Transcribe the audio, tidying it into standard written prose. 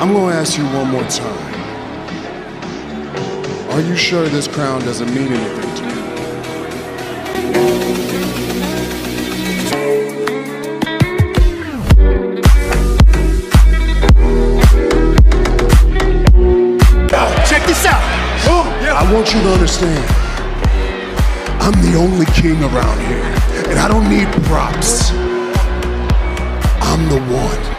I'm gonna ask you one more time. Are you sure this crown doesn't mean anything to you? Check this out. I want you to understand, I'm the only king around here, and I don't need props. I'm the one.